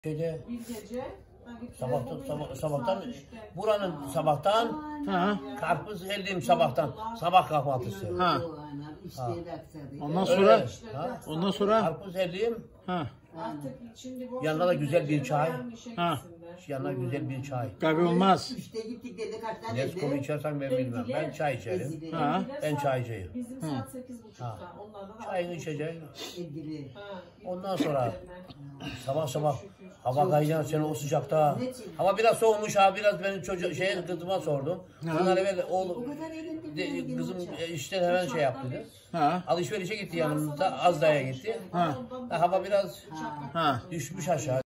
Şeyde Bir gece sabahtan buranın sabahtan karpuz eldim sabahtan sabah kahvaltısı. Ha. Ondan sonra Ondan sonra karpuz eldim. artık şimdi boş Yanına da güzel bir çay. Ha. Yanına güzel bir çay. Kahve olmaz. İşte gittik dedi kaç tane Nescafe içersen ben bilmem. Ben çay içerim. Ha. Ben çaycıyım. Bizim saat 8.30'da. Onlarda da Çayını içeceğim. Edili. Ondan sonra sabah hava kaynayan seni o sıcakta. Hava biraz soğumuş ha, biraz benim kızıma sordum. Bunlar evvel oğlum kızım işten hemen şey yaptı dedi. Ha. Alışverişe gitti yanımızda, Azda'ya gitti. Ha. Hava biraz Ha. düşmüş aşağı.